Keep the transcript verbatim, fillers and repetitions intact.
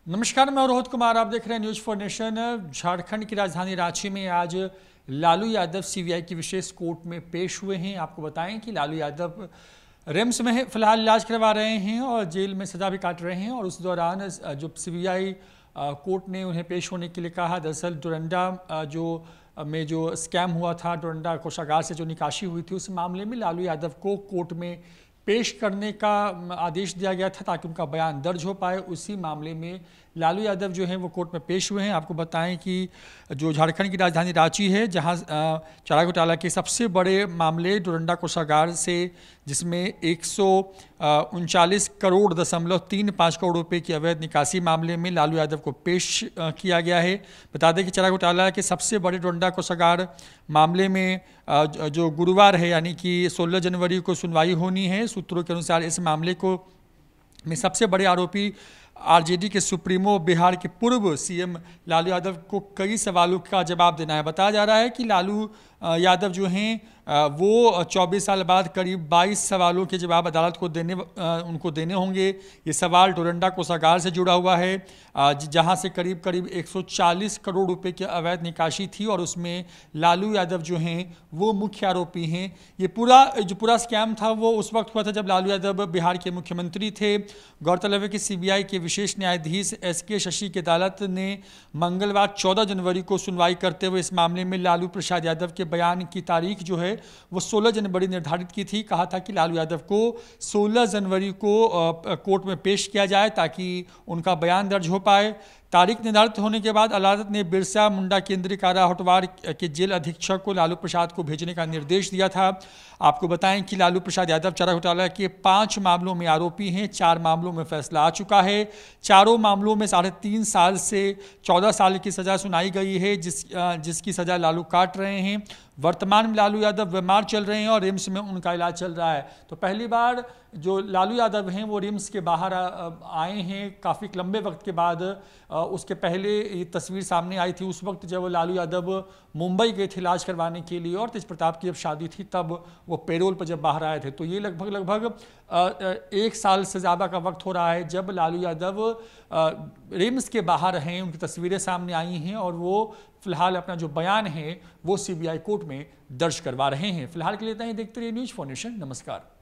नमस्कार, मैं रोहित कुमार। आप देख रहे हैं न्यूज फॉर नेशन। झारखंड की राजधानी रांची में आज लालू यादव सीबीआई की विशेष कोर्ट में पेश हुए हैं। आपको बताएं कि लालू यादव रिम्स में फिलहाल इलाज करवा रहे हैं और जेल में सजा भी काट रहे हैं। और उस दौरान जो सीबीआई कोर्ट ने उन्हें पेश होने के लिए कहा, दरअसल डोरंडा जो में जो स्कैम हुआ था, डोरंडा कोषागार से जो निकासी हुई थी, उस मामले में लालू यादव को कोर्ट में पेश करने का आदेश दिया गया था ताकि उनका बयान दर्ज हो पाए। उसी मामले में लालू यादव जो हैं वो कोर्ट में पेश हुए हैं। आपको बताएं कि जो झारखंड की राजधानी रांची है, जहां चारा घोटाला के सबसे बड़े मामले डोरंडा कोषागार से, जिसमें एक सौ उनचालीस करोड़ दशमलव तीन पाँच करोड़ रुपए की अवैध निकासी मामले में लालू यादव को पेश किया गया है। बता दें कि चारा घोटाला के सबसे बड़े डोरंडा कोषागार मामले में जो गुरुवार है यानी कि सोलह जनवरी को सुनवाई होनी है। सूत्रों के अनुसार इस मामले को में सबसे बड़े आरोपी आरजेडी के सुप्रीमो बिहार के पूर्व सीएम लालू यादव को कई सवालों का जवाब देना है। बताया जा रहा है कि लालू यादव जो हैं वो चौबीस साल बाद करीब बाईस सवालों के जवाब अदालत को देने उनको देने होंगे। ये सवाल डोरंडा कोषागार से जुड़ा हुआ है, जहां से करीब करीब एक सौ चालीस करोड़ रुपए की अवैध निकासी थी और उसमें लालू यादव जो हैं वो मुख्य आरोपी हैं। ये पूरा जो पूरा स्कैम था वो उस वक्त हुआ था जब लालू यादव बिहार के मुख्यमंत्री थे। गौरतलब है कि सीबीआई के विशेष न्यायाधीश एस के शशि की अदालत ने मंगलवार चौदह जनवरी को सुनवाई करते हुए इस मामले में लालू प्रसाद यादव के बयान की तारीख जो है वो सोलह जनवरी निर्धारित की थी। कहा था कि लालू यादव को सोलह जनवरी को कोर्ट में पेश किया जाए ताकि उनका बयान दर्ज हो पाए। तारीख निर्धारित होने के बाद अदालत ने बिरसा मुंडा केंद्रीय कारा होटवार के जेल अधीक्षक को लालू प्रसाद को भेजने का निर्देश दिया था। आपको बताएं कि लालू प्रसाद यादव चारा घोटाला के पांच मामलों में आरोपी हैं। चार मामलों में फैसला आ चुका है। चारों मामलों में साढ़े तीन साल से चौदह साल की सजा सुनाई गई है, जिस जिसकी सजा लालू काट रहे हैं। वर्तमान में लालू यादव बीमार चल रहे हैं और रिम्स में उनका इलाज चल रहा है। तो पहली बार जो लालू यादव हैं वो रिम्स के बाहर आए हैं काफ़ी लंबे वक्त के बाद। उसके पहले ये तस्वीर सामने आई थी उस वक्त जब लालू यादव मुंबई गए थे इलाज करवाने के लिए, और तेज प्रताप की जब शादी थी तब वो पेरोल पर जब बाहर आए थे। तो ये लगभग लगभग एक साल से ज़्यादा का वक्त हो रहा है जब लालू यादव रिम्स के बाहर हैं। उनकी तस्वीरें सामने आई हैं और वो फिलहाल अपना जो बयान है वो सीबीआई कोर्ट में दर्ज करवा रहे हैं। फिलहाल के लिए इतना ही। देखते रहिए न्यूज फॉर नेशन। नमस्कार।